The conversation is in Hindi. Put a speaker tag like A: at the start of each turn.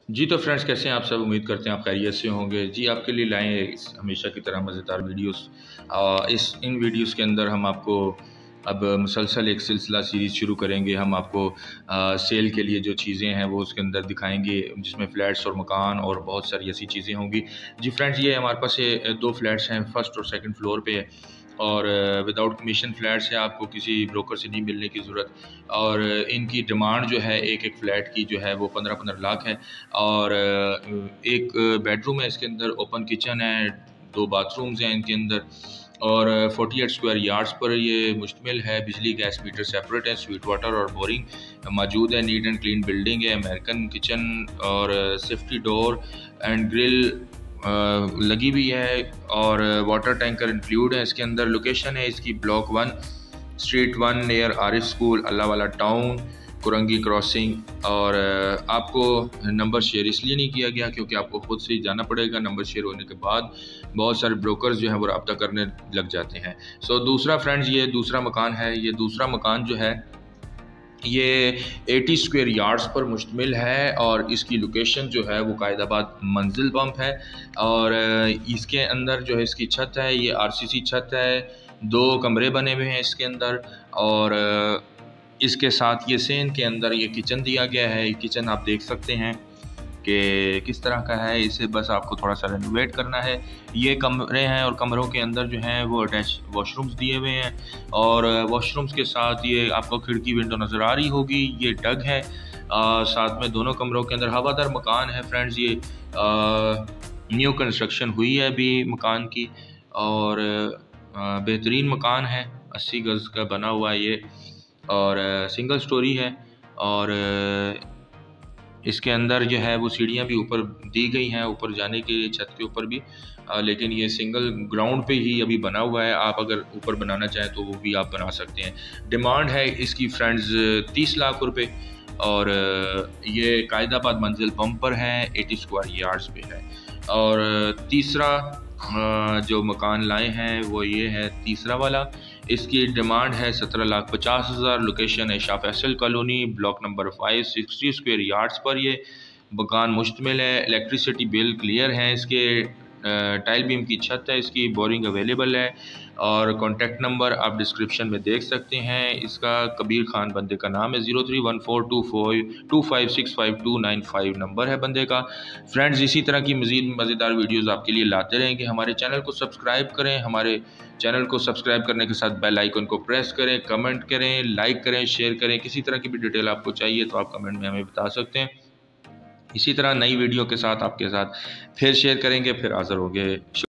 A: जी तो फ्रेंड्स, कैसे हैं आप सब? उम्मीद करते हैं आप खैरियत से होंगे। जी आपके लिए लाए हैं हमेशा की तरह मज़ेदार वीडियोस। इन वीडियोस के अंदर हम आपको अब मुसलसल एक सिलसिला सीरीज़ शुरू करेंगे। हम आपको सेल के लिए जो चीज़ें हैं वो उसके अंदर दिखाएंगे, जिसमें फ़्लैट्स और मकान और बहुत सारी ऐसी चीज़ें होंगी। जी फ्रेंड्स, ये हमारे पास ये दो फ्लैट्स हैं, फर्स्ट और सेकंड फ्लोर पे है और विदाउट कमीशन फ्लैट्स है। आपको किसी ब्रोकर से नहीं मिलने की ज़रूरत। और इनकी डिमांड जो है एक एक फ़्लैट की जो है वो 15-15 लाख है। और एक बेडरूम है इसके अंदर, ओपन किचन है, 2 बाथरूम्स हैं इनके अंदर और 48 स्क्वायर यार्ड्स पर ये मुश्तमिल है। बिजली गैस मीटर सेपरेट है, स्वीट वाटर और बोरिंग मौजूद है। नीट एंड क्लीन बिल्डिंग है, अमेरिकन किचन और सेफ्टी डोर एंड ग्रिल लगी हुई है और वाटर टैंकर इंक्लूड है इसके अंदर। लोकेशन है इसकी block 1 street 1 near Arif school, Allah wala town, Korangi crossing. और आपको नंबर शेयर इसलिए नहीं किया गया क्योंकि आपको खुद से ही जाना पड़ेगा। नंबर शेयर होने के बाद बहुत सारे ब्रोकर्स जो हैं वो रब्ता करने लग जाते हैं। सो दूसरा फ्रेंड्स, ये दूसरा मकान है। ये दूसरा मकान जो है ये 80 स्क्वायर यार्ड्स पर मुश्तमिल है और इसकी लोकेशन जो है वो कायदाबाद मंजिल पंप है। और इसके अंदर जो है इसकी छत है, ये आरसीसी छत है, 2 कमरे बने हुए हैं इसके अंदर। और इसके साथ ये सेन के अंदर ये किचन दिया गया है। किचन आप देख सकते हैं कि किस तरह का है। इसे बस आपको थोड़ा सा रेनोवेट करना है। ये कमरे हैं और कमरों के अंदर जो हैं वो अटैच वॉशरूम्स दिए हुए हैं और वॉशरूम्स के साथ ये आपको खिड़की विंडो नज़र आ रही होगी। ये डग है। साथ में दोनों कमरों के अंदर हवादार मकान है फ्रेंड्स। ये न्यू कंस्ट्रक्शन हुई है अभी मकान की और बेहतरीन मकान है। 80 गज़ का बना हुआ है ये और सिंगल स्टोरी है। और इसके अंदर जो है वो सीढ़ियाँ भी ऊपर दी गई हैं, ऊपर जाने के लिए छत के ऊपर भी। लेकिन ये सिंगल ग्राउंड पे ही अभी बना हुआ है। आप अगर ऊपर बनाना चाहें तो वो भी आप बना सकते हैं। डिमांड है इसकी फ्रेंड्स 30 लाख रुपए और ये कायदाबाद मंजिल पंप पर है, 80 स्क्वायर यार्ड्स पे है। और तीसरा जो मकान लाए हैं वो ये है तीसरा वाला। इसकी डिमांड है 17,50,000। लोकेशन है Shah Faisal colony, block number 5, 60 square yards पर ये मकान मुश्तमिल है। इलेक्ट्रिसिटी बिल क्लियर है इसके, टाइल बीम की छत है इसकी, बोरिंग अवेलेबल है। और कॉन्टैक्ट नंबर आप डिस्क्रिप्शन में देख सकते हैं। इसका कबीर खान बंदे का नाम है। 0314256529 नंबर है बंदे का। फ्रेंड्स, इसी तरह की मज़ीद मज़ेदार वीडियोज़ आपके लिए लाते रहेंगे। हमारे चैनल को सब्सक्राइब करें। हमारे चैनल को सब्सक्राइब करने के साथ बेल आइकन को प्रेस करें, कमेंट करें, लाइक करें, शेयर करें। किसी तरह की भी डिटेल आपको चाहिए तो आप कमेंट में हमें बता सकते हैं। इसी तरह नई वीडियो के साथ आपके साथ फिर शेयर करेंगे, फिर हाज़िर होंगे।